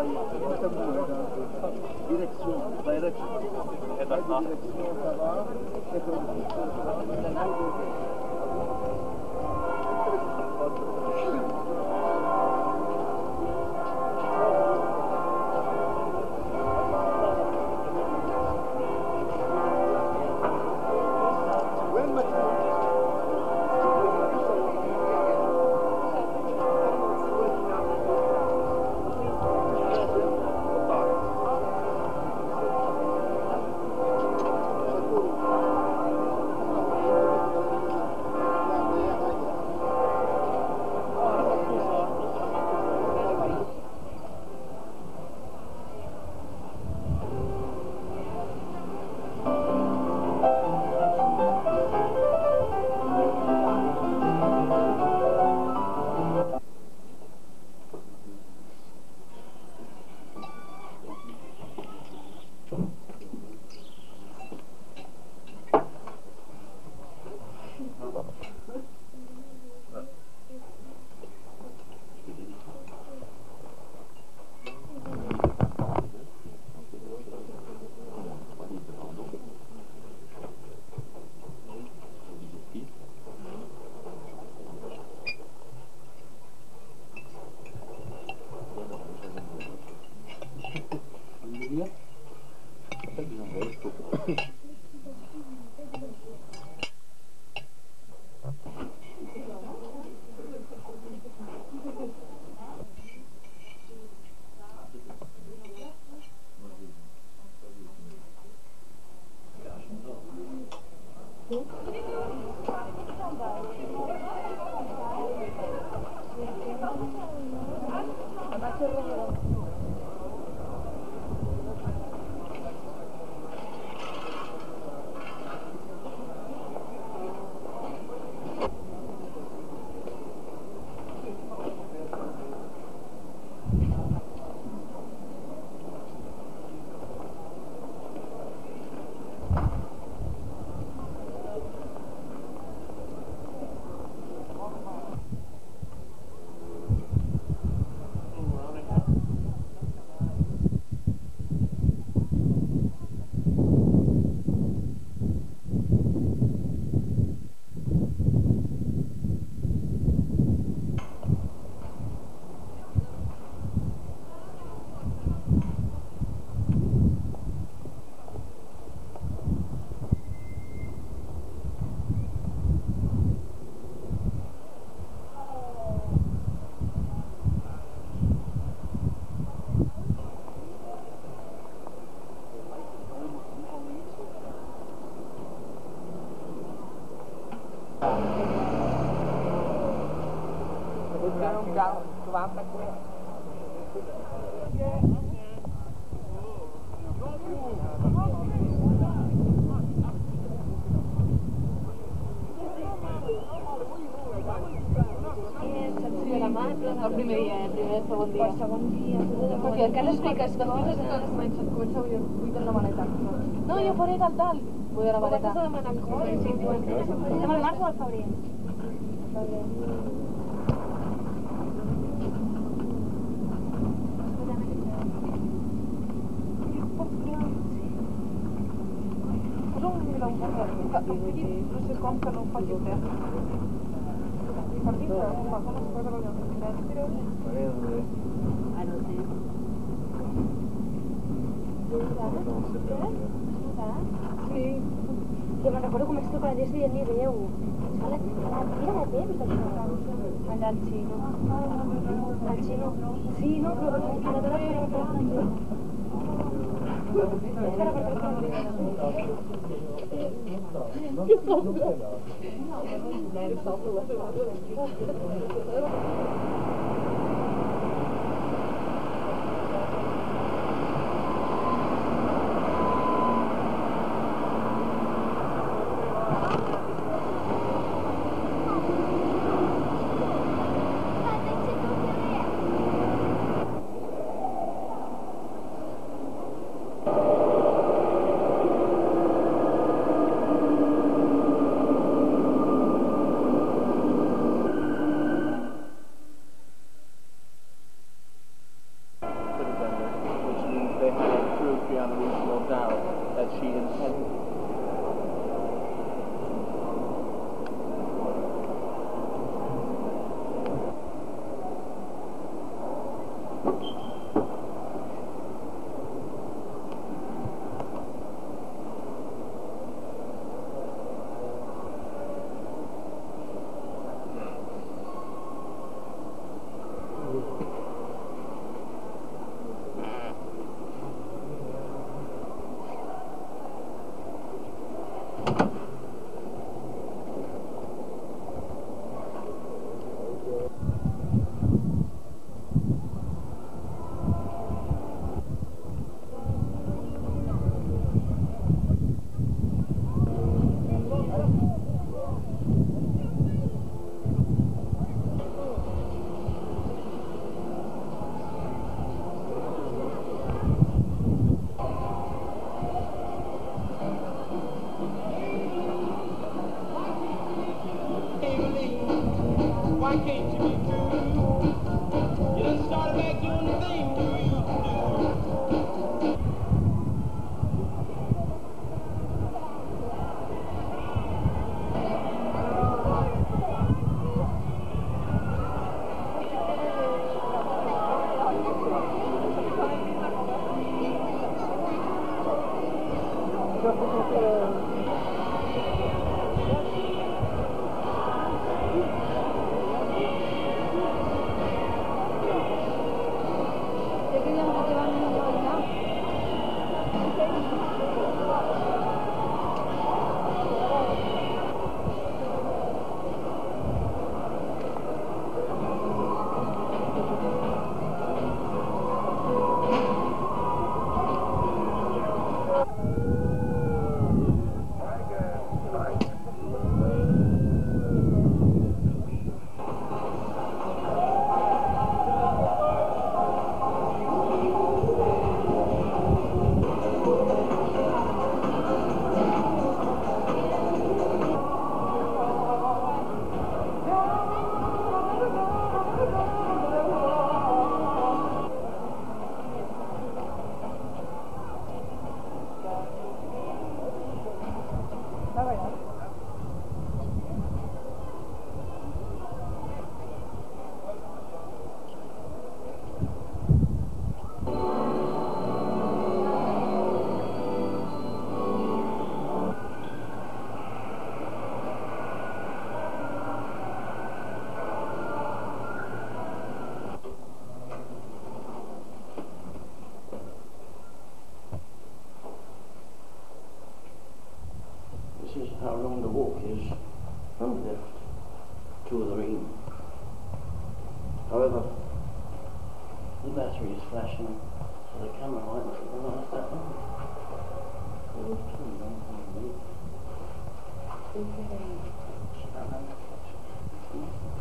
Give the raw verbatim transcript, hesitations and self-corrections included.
Direction, direction. Direction, ça va. El primer dia, el primer i el segon dia. El segon dia. Perquè el que no expliques, després de tot comença, comença avui, vull de la maleta. No, jo faré tal, tal. Vull de la maleta. Com vas a demanar coses? Sí, sí. Estem al març o al febrer? Febrer. Posa un mirar un poc, no sé com que no ho faci terra. Per dintre, com es posa la llum? Ah, no sé. Sí. Jo me'n recordo com vaig trucar a la Jessie dient ni Déu. Es fa la tira de temps, això. Allà al xino. Al xino. Sí, no, però la tranquil·ladora era per la Espera, per You done started back doing the thing you used to do. This is how long the walk is from the left to the ring. However, the battery is flashing, so the camera might not realise that long. Oh, it's too long for me.